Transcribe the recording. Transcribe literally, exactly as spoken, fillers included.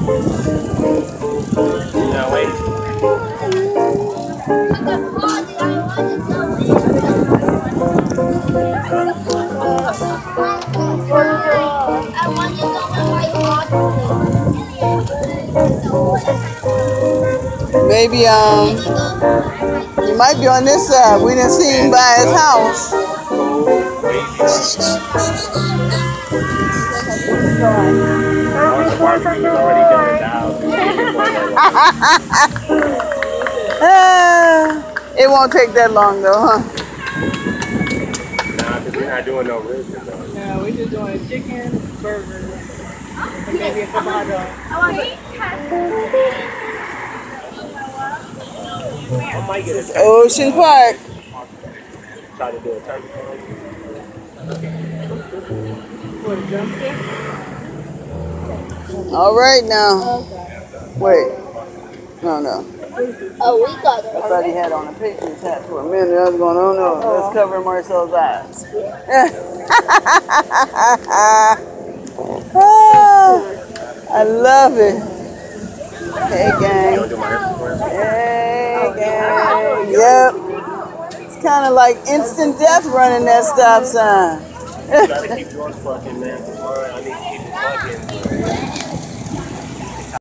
Now wait. Maybe um, he might be on this side. We didn't see him by his house. It won't take that long though, huh? Nah, because we're not doing no ribs though. No, we're just doing chicken, burgers, and maybe a couple hot dogs. It's Ocean Park. Try to do a turkey. For the drumstick? All right now. Wait. No, no. Oh, we got it. I thought he had on a Patriots hat for a minute. I was going, oh no, let's cover Marcel's eyes. Oh, I love it. Hey, gang. Hey, gang. Yep. It's kind of like instant death running that stop sign. You gotta keep yours fucking, man. I need to keep it fucking.